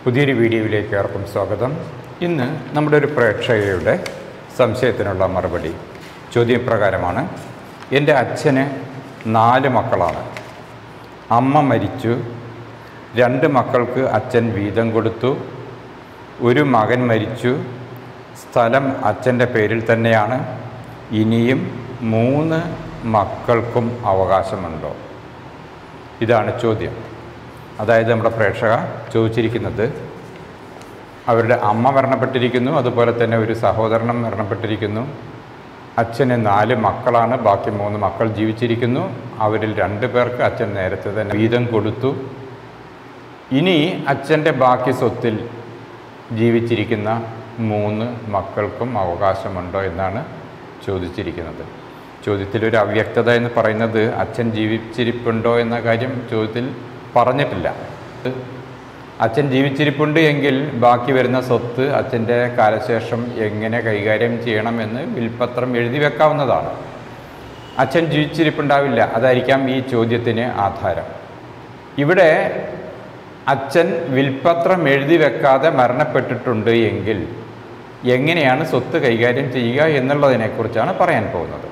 പുതിയൊരു വീഡിയോയിലേക്ക് ഏവർക്കും സ്വാഗതം. ഇന്ന് നമ്മുടെ ഒരു പ്രേക്ഷകയുടെ സംശയത്തിനുള്ള മറുപടി ചോദ്യപ്രകാരമാണ്. എൻ്റെ അച്ഛന് 4 മക്കളാണ്. അമ്മ മരിച്ചു. 2 മക്കൾക്ക് അച്ഛൻ വീതം കൊടുത്തു. ഒരു മകൻ മരിച്ചു. സ്ഥലം അച്ഛൻ്റെ പേരിൽ തന്നെയാണ്. ഇനിയും 3 മക്കൾക്കും അവകാശമുണ്ടോ? ഇതാണ് ചോദ്യം. അതായത് നമ്മുടെ പ്രേക്ഷക ചോദിച്ചിരിക്കുന്നത്, അവരുടെ അമ്മ മരണപ്പെട്ടിരിക്കുന്നു, അതുപോലെ തന്നെ ഒരു സഹോദരനും മരണപ്പെട്ടിരിക്കുന്നു. അച്ഛന് 4 മക്കളാണ്, ബാക്കി 3 മക്കൾ ജീവിച്ചിരിക്കുന്നു. അവരിൽ 2 പേർക്ക് അച്ഛൻ നേരത്തെ തന്നെ വീതം കൊടുത്തു. ഇനി അച്ഛൻ്റെ ബാക്കി സ്വത്തിൽ ജീവിച്ചിരിക്കുന്ന 3 മക്കൾക്കും അവകാശമുണ്ടോ എന്നാണ് ചോദിച്ചിരിക്കുന്നത്. ചോദ്യത്തിലൊരു അവ്യക്തത എന്ന് പറയുന്നത് അച്ഛൻ ജീവിച്ചിരിപ്പുണ്ടോ എന്ന കാര്യം ചോദ്യത്തിൽ പറഞ്ഞിട്ടില്ല. അച്ഛൻ ജീവിച്ചിരിപ്പുണ്ട് എങ്കിൽ ബാക്കി വരുന്ന സ്വത്ത് അച്ഛൻ്റെ കാലശേഷം എങ്ങനെ കൈകാര്യം ചെയ്യണമെന്ന് വിൽപ്പത്രം എഴുതി വെക്കാവുന്നതാണ്. അച്ഛൻ ജീവിച്ചിരിപ്പുണ്ടാവില്ല, അതായിരിക്കാം ഈ ചോദ്യത്തിന് ആധാരം. ഇവിടെ അച്ഛൻ വിൽപ്പത്രം എഴുതി വെക്കാതെ മരണപ്പെട്ടിട്ടുണ്ട് എങ്കിൽ എങ്ങനെയാണ് സ്വത്ത് കൈകാര്യം ചെയ്യുക എന്നുള്ളതിനെക്കുറിച്ചാണ് പറയാൻ പോകുന്നത്.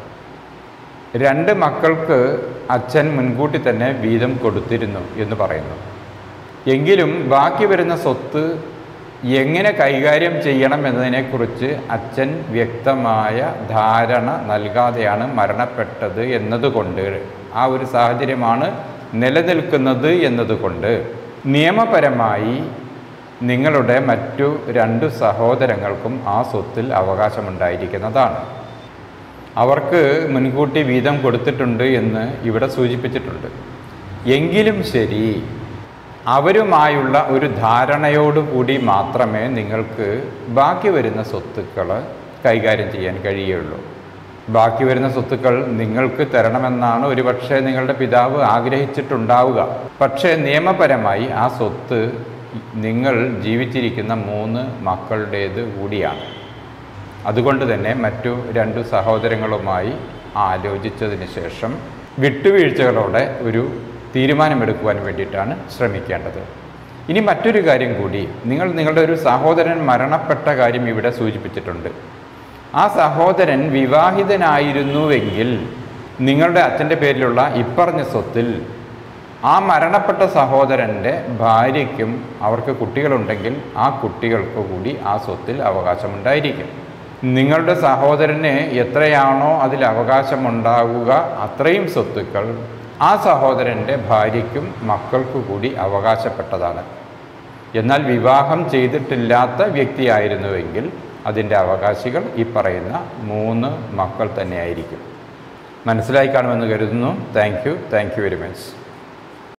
2 മക്കൾക്ക് അച്ഛൻ മുൻകൂട്ടി തന്നെ വീതം കൊടുത്തിരുന്നു എന്ന് പറയുന്നു. എങ്കിലും ബാക്കി വരുന്ന സ്വത്ത് എങ്ങനെ കൈകാര്യം ചെയ്യണം എന്നതിനെക്കുറിച്ച് അച്ഛൻ വ്യക്തമായ ധാരണ നൽകാതെയാണ് മരണപ്പെട്ടത് എന്നതുകൊണ്ട്, ആ ഒരു സാഹചര്യമാണ് നിലനിൽക്കുന്നത് എന്നതുകൊണ്ട് നിയമപരമായി നിങ്ങളുടെ മറ്റു 2 സഹോദരങ്ങൾക്കും ആ സ്വത്തിൽ അവകാശമുണ്ടായിരിക്കുന്നതാണ്. അവർക്ക് മുൻകൂട്ടി വീതം കൊടുത്തിട്ടുണ്ട് എന്ന് ഇവിടെ സൂചിപ്പിച്ചിട്ടുണ്ട്. എങ്കിലും ശരി, അവരുമായുള്ള ഒരു ധാരണയോടുകൂടി മാത്രമേ നിങ്ങൾക്ക് ബാക്കി വരുന്ന സ്വത്തുക്കൾ കൈകാര്യം ചെയ്യാൻ കഴിയുള്ളൂ. ബാക്കി വരുന്ന സ്വത്തുക്കൾ നിങ്ങൾക്ക് തരണമെന്നാണ് ഒരുപക്ഷെ നിങ്ങളുടെ പിതാവ് ആഗ്രഹിച്ചിട്ടുണ്ടാവുക. പക്ഷേ നിയമപരമായി ആ സ്വത്ത് നിങ്ങൾ ജീവിച്ചിരിക്കുന്ന 3 മക്കളുടേത് കൂടിയാണ്. അതുകൊണ്ട് തന്നെ മറ്റു 2 സഹോദരങ്ങളുമായി ആലോചിച്ചതിന് ശേഷം വിട്ടുവീഴ്ചകളോടെ ഒരു തീരുമാനമെടുക്കുവാൻ വേണ്ടിയിട്ടാണ് ശ്രമിക്കേണ്ടത്. ഇനി മറ്റൊരു കാര്യം കൂടി, നിങ്ങളുടെ ഒരു സഹോദരൻ മരണപ്പെട്ട കാര്യം ഇവിടെ സൂചിപ്പിച്ചിട്ടുണ്ട്. ആ സഹോദരൻ വിവാഹിതനായിരുന്നുവെങ്കിൽ നിങ്ങളുടെ അച്ഛൻ്റെ പേരിലുള്ള ഇപ്പറഞ്ഞ സ്വത്തിൽ ആ മരണപ്പെട്ട സഹോദരൻ്റെ ഭാര്യയ്ക്കും അവർക്ക് കുട്ടികളുണ്ടെങ്കിൽ ആ കുട്ടികൾക്ക് കൂടി ആ സ്വത്തിൽ അവകാശമുണ്ടായിരിക്കും. നിങ്ങളുടെ സഹോദരന് എത്രയാണോ അതിൽ അവകാശമുണ്ടാകുക അത്രയും സ്വത്തുക്കൾ ആ സഹോദരൻ്റെ ഭാര്യയ്ക്കും മക്കൾക്കു കൂടി അവകാശപ്പെട്ടതാണ്. എന്നാൽ വിവാഹം ചെയ്തിട്ടില്ലാത്ത വ്യക്തിയായിരുന്നുവെങ്കിൽ അതിൻ്റെ അവകാശികൾ ഈ പറയുന്ന 3 മക്കൾ തന്നെയായിരിക്കും. മനസ്സിലായി കാണുമെന്ന് കരുതുന്നു. Thank you very much.